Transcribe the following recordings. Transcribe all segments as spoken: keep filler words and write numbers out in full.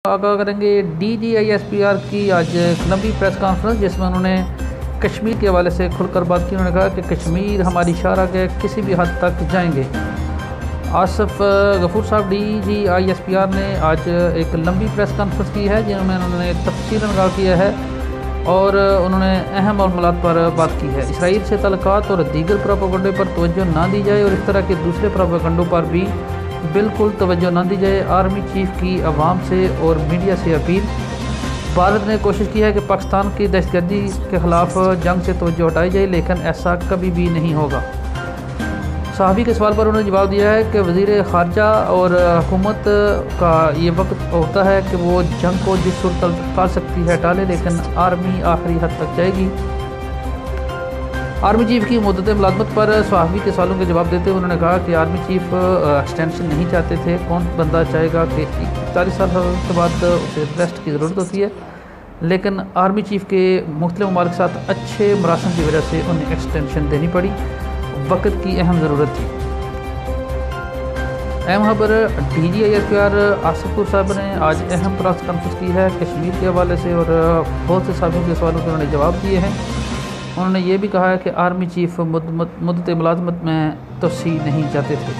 آگاہ کریں گے D G I S P R کی آج ایک لمبی پریس کانفرنس جس میں انہوں نے کشمیر کے حوالے سے کھل کر بات کی۔ انہوں نے کہا کہ کشمیر ہماری شاہراہ کے کسی بھی حد تک جائیں گے۔ آصف غفور صاحب D G I S P R نے آج ایک لمبی پریس کانفرنس کی ہے جن میں انہوں نے تفصیل آگاہ کیا ہے اور انہوں نے اہم معاملات پر بات کی ہے۔ اسرائیل سے تعلقات اور دیگر پروپیگنڈے پر توجہ نہ دی جائے اور اس طرح کے دوسرے پروپیگنڈوں پر بھی بالکل توجہ نہ دی جائے۔ آرمی چیف کی عوام سے اور میڈیا سے اپیل۔ بھارت نے کوشش کی ہے کہ پاکستان کی دہشت گردی کے خلاف جنگ سے توجہ ہٹائی جائے لیکن ایسا کبھی بھی نہیں ہوگا۔ صحافی کے سوال پر انہوں نے جواب دیا ہے کہ وزیر خارجہ اور حکومت کا یہ وقت ہوتا ہے کہ وہ جنگ کو جس صورت ٹال سکتی ہے ٹالے لیکن آرمی آخری حد تک جائے گی۔ آرمی چیف کی مدت ملازمت پر صحافی کے سوالوں کے جواب دیتے ہوئے انہوں نے کہا کہ آرمی چیف ایکسٹینشن نہیں چاہتے تھے۔ کون بندہ چاہے گا کہ اکتالیس سال کے بعد اسے ریسٹ کی ضرورت ہوتی ہے، لیکن آرمی چیف کے مختلف ممالک کے ساتھ اچھے مراسم کی وجہ سے انہیں ایکسٹینشن دینی پڑی، وقت کی اہم ضرورت تھی۔ اہم خبر D G I S P R Asif Ghafoor صاحب نے آج اہم پریس کانفرنس کی ہے کشمیر کے حوالے سے اور بہت سے صحافیوں کے سوالوں کے انہوں نے جواب دیے ہیں۔ انہوں نے یہ بھی کہا ہے کہ آرمی چیف مدت ملازمت میں توسیع نہیں چاہتے تھے۔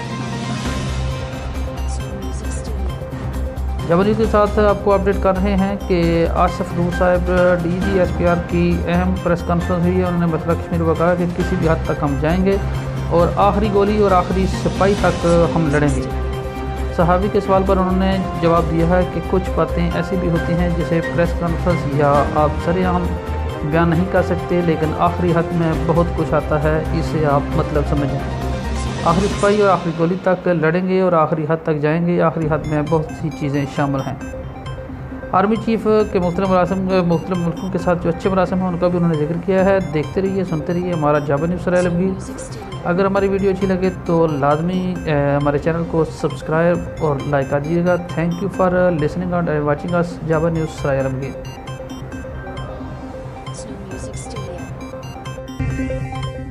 جبر نیوز کے ساتھ آپ کو اپڈیٹ کر رہے ہیں کہ آصف غفور صاحب D G S P R کی اہم پریس کانفرنس ہوئی ہے۔ انہوں نے مسئلہ کشمیر کو کہا کہ کسی بھی حد تک ہم جائیں گے اور آخری گولی اور آخری سپاہی تک ہم لڑیں گے۔ صحافی کے سوال پر انہوں نے جواب دیا ہے کہ کچھ باتیں ایسی بھی ہوتی ہیں جسے پریس کانفرنس یا آپ سر عام بیان نہیں کر سکتے لیکن آخری حد میں بہت کچھ آتا ہے، اسے آپ مطلب سمجھیں۔ آخری سپاہی اور آخری گولی تک لڑیں گے اور آخری حد تک جائیں گے۔ آخری حد میں بہت سی چیزیں شامل ہیں۔ آرمی چیف کے مختلف مراسم مختلف ملکوں کے ساتھ جو اچھے مراسم ہیں ان کا بھی انہوں نے ذکر کیا ہے۔ دیکھتے رہیے، سنتے رہیے ہمارا جابر نیوز سرائے عالمگیر۔ اگر ہماری ویڈیو اچھی لگے تو لازمی ہمارے چینل کو سبسکرائب اور لائک کر دیجیے گا۔ Thank you for listening and watching اس جابر نیوز سرائے عالمگیر۔